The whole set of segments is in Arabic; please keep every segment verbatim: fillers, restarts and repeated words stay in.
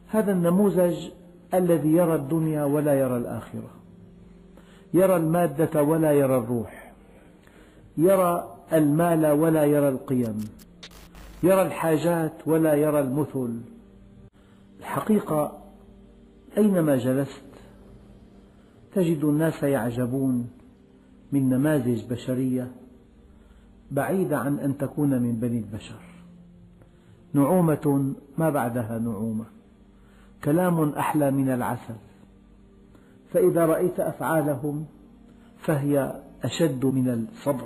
هذا النموذج الذي يرى الدنيا ولا يرى الآخرة، يرى المادة ولا يرى الروح، يرى المال ولا يرى القيم، يرى الحاجات ولا يرى المثل. الحقيقة أينما جلست تجد الناس يعجبون من نماذج بشرية بعيدة عن أن تكون من بني البشر، نعومة ما بعدها نعومة، كلام أحلى من العسل، فإذا رأيت أفعالهم فهي أشد من الصبر.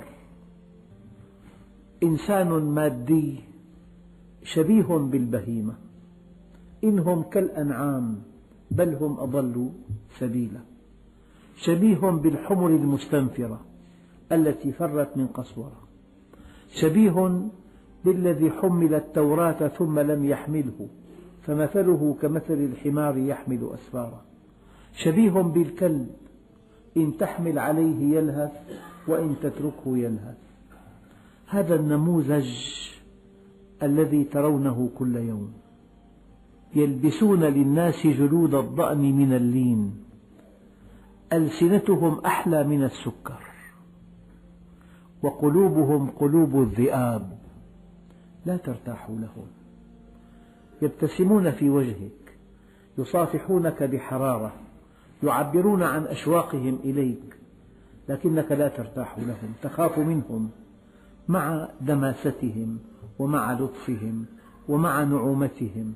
إنسان مادي شبيه بالبهيمة، إنهم كالأنعام بل هم أضل سبيلا، شبيه بالحمر المستنفرة التي فرت من قسورة، شبيه بالذي حمل التوراة ثم لم يحمله فمثله كمثل الحمار يحمل أسفارا، شبيه بالكلب إن تحمل عليه يلهث وإن تتركه يلهث. هذا النموذج الذي ترونه كل يوم، يلبسون للناس جلود الضأن من اللين، ألسنتهم أحلى من السكر، وقلوبهم قلوب الذئاب، لا ترتاح لهم، يبتسمون في وجهك، يصافحونك بحرارة، يعبرون عن أشواقهم إليك، لكنك لا ترتاح لهم، تخاف منهم مع دماستهم ومع لطفهم ومع نعومتهم.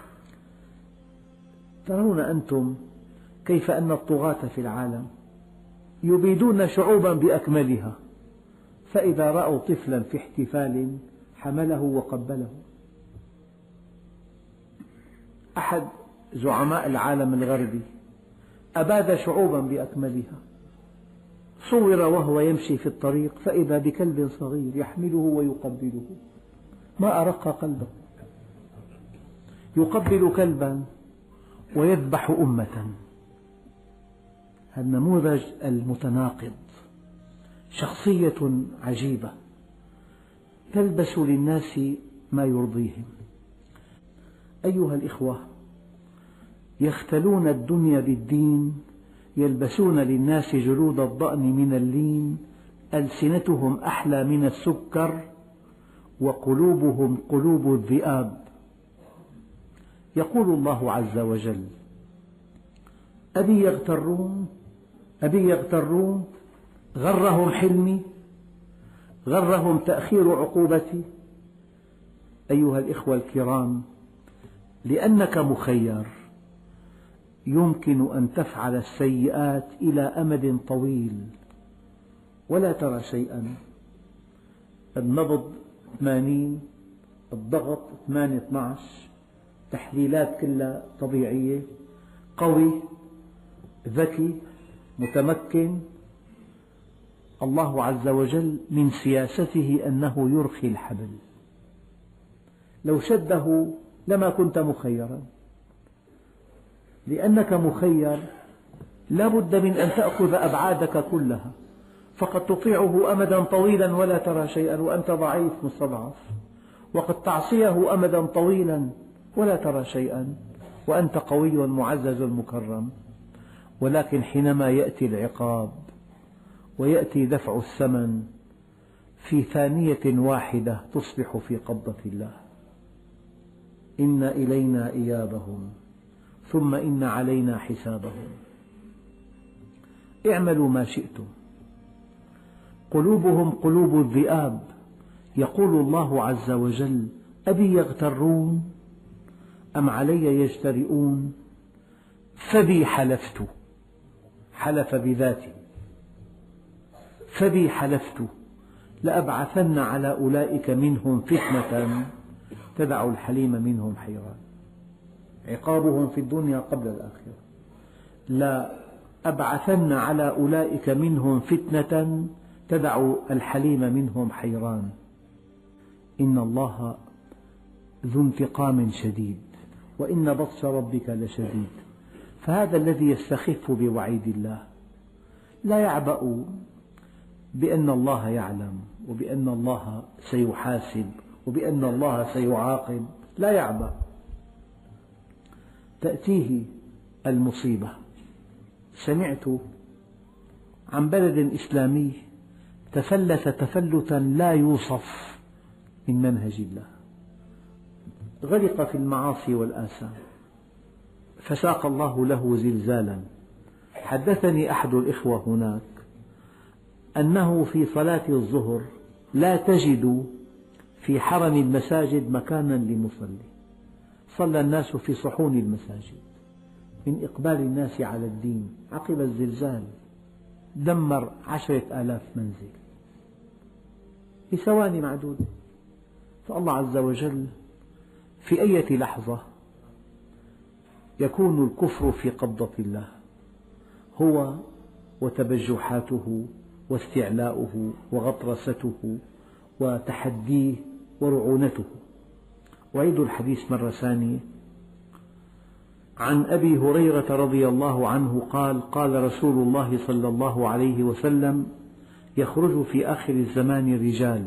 ترون أنتم كيف أن الطغاة في العالم يبيدون شعوبا بأكملها، فإذا رأوا طفلا في احتفال حمله وقبله. أحد زعماء العالم الغربي أباد شعوبا بأكملها، صور وهو يمشي في الطريق فإذا بكلب صغير يحمله ويقبله، ما أرق قلبه، يقبل كلبا ويذبح أمة. النموذج المتناقض، شخصية عجيبة تلبس للناس ما يرضيهم. أيها الإخوة، يختلون الدنيا بالدين، يلبسون للناس جلود الضأن من اللين، ألسنتهم أحلى من السكر، وقلوبهم قلوب الذئاب. يقول الله عز وجل: أبي يغترون أبي يغترون غرهم حلمي، غرهم تأخير عقوبتي. أيها الإخوة الكرام، لأنك مخير يمكن أن تفعل السيئات إلى أمد طويل ولا ترى شيئا. النبض ثمانين، الضغط ثمانية اثني عشر، تحليلات كلها طبيعية، قوي، ذكي، متمكن. الله عز وجل من سياسته أنه يرخي الحبل، لو شده لما كنت مخيرا. لأنك مخير لا بد من أن تأخذ أبعادك كلها، فقد تطيعه أمدا طويلا ولا ترى شيئا وأنت ضعيف مستضعف، وقد تعصيه أمدا طويلا ولا ترى شيئا وأنت قوي معزز مكرم. ولكن حينما يأتي العقاب ويأتي دفع الثمن في ثانية واحدة تصبح في قبضة الله. إن إلينا إيابهم ثم إن علينا حسابهم. اعملوا ما شئتم. قلوبهم قلوب الذئاب. يقول الله عز وجل: أبي يغترون أم علي يجترئون فبي حلفت. حلف بذاته، فبي حلفت لأبعثن على أولئك منهم فتنة تدع الحليم منهم حيران. عقابهم في الدنيا قبل الآخرة. لا أبعثن على أولئك منهم فتنة تدع الحليم منهم حيران. إن الله ذو انتقام شديد وإن بطش ربك لشديد. فهذا الذي يستخف بوعيد الله لا يعبأ بأن الله يعلم وبأن الله سيحاسب وبأن الله سيعاقب، لا يعبأ. تأتيه المصيبة. سمعت عن بلد إسلامي تفلت تفلتا لا يوصف من منهج الله، غرق في المعاصي والآثام، فساق الله له زلزالا. حدثني أحد الإخوة هناك أنه في صلاة الظهر لا تجد في حرم المساجد مكانا لمصلي، صلى الناس في صحون المساجد من إقبال الناس على الدين. عقب الزلزال دمر عشرة آلاف منزل في ثواني معدودة. فالله عز وجل في أي لحظة يكون الكفر في قبضة الله، هو وتبجحاته واستعلاؤه وغطرسته وتحديه ورعونته. أعيد الحديث مرة ثانية. عن أبي هريرة رضي الله عنه قال: قال رسول الله صلى الله عليه وسلم: يخرج في آخر الزمان رجال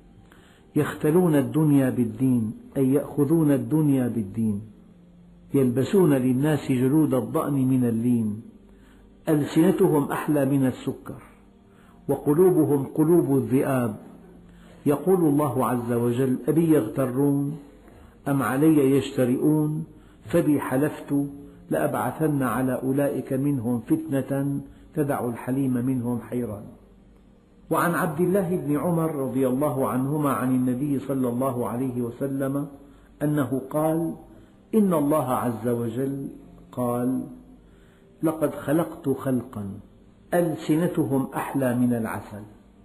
يختلون الدنيا بالدين، أي يأخذون الدنيا بالدين، يلبسون للناس جلود الضأن من اللين، ألسنتهم أحلى من السكر وقلوبهم قلوب الذئاب. يقول الله عز وجل: أبي يغترون أم علي يجترئون، فبي حلفت لأبعثن على أولئك منهم فتنة تدع الحليم منهم حيران. وعن عبد الله بن عمر رضي الله عنهما عن النبي صلى الله عليه وسلم أنه قال: إن الله عز وجل قال: لقد خلقت خلقا ألسنتهم أحلى من العسل.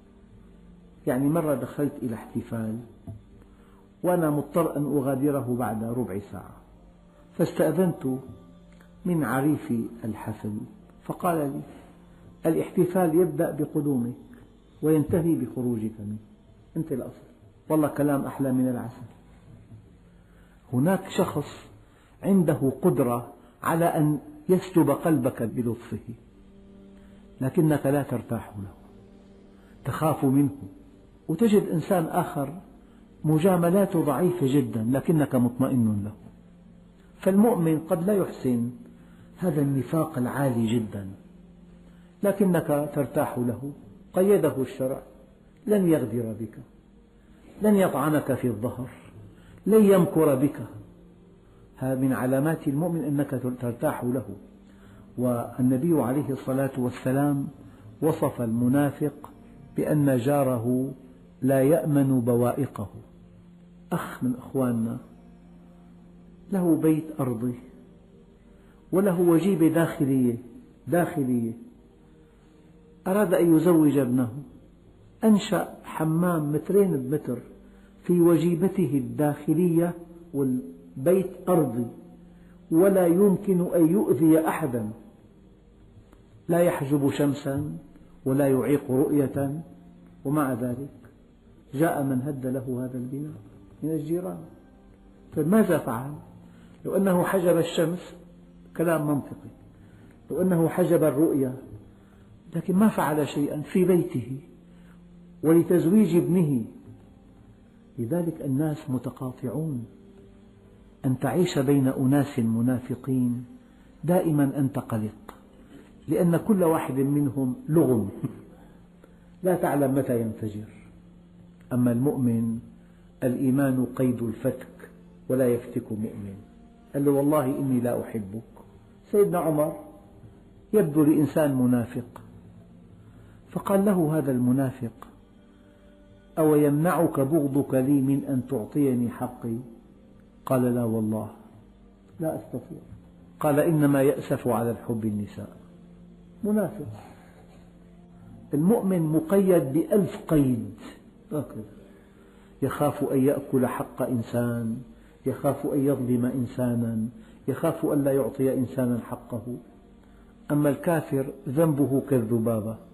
يعني مرة دخلت إلى احتفال وأنا مضطر أن أغادره بعد ربع ساعة، فاستأذنت من عريف الحفل فقال لي: الاحتفال يبدأ بقدومك وينتهي بخروجك منه، أنت الأصل. والله كلام أحلى من العسل. هناك شخص عنده قدرة على أن يسلب قلبك بلطفه، لكنك لا ترتاح له، تخاف منه. وتجد إنسان آخر مجاملاته ضعيفة جدا لكنك مطمئن له. فالمؤمن قد لا يحسن هذا النفاق العالي جدا لكنك ترتاح له. قيده الشرع: لن يغدر بك، لن يطعنك في الظهر، لن يمكر بك. هذا من علامات المؤمن أنك ترتاح له. والنبي عليه الصلاة والسلام وصف المنافق بأن جاره لا يأمن بوائقه. أخ من أخواننا له بيت أرضي وله وجيبة داخلية داخلية أراد أن يزوج ابنه، أنشأ حمام مترين بمتر في وجيبته الداخلية، والبيت أرضي ولا يمكن أن يؤذي أحدا، لا يحجب شمسا ولا يعيق رؤية. ومع ذلك جاء من هد له هذا البناء من الجيران. فماذا فعل؟ لو أنه حجب الشمس كلام منطقي، لو أنه حجب الرؤية، لكن ما فعل شيئا في بيته ولتزويج ابنه. لذلك الناس متقاطعون. أن تعيش بين أناس منافقين دائما أنت قلق، لأن كل واحد منهم لغم لا تعلم متى ينفجر. أما المؤمن الإيمان قيد الفتك ولا يفتك مؤمن. قال له: والله إني لا أحبك. سيدنا عمر يبدو لإنسان منافق، فقال له هذا المنافق: أو يمنعك بغضك لي من أن تعطيني حقي؟ قال: لا والله لا أستطيع. قال: إنما يأسف على الحب النساء. منافق. المؤمن مقيد بألف قيد، يخاف أن يأكل حق إنسان، يخاف أن يظلم إنسانا، يخاف أن لا يعطي إنسانا حقه. أما الكافر ذنبه كالذبابة،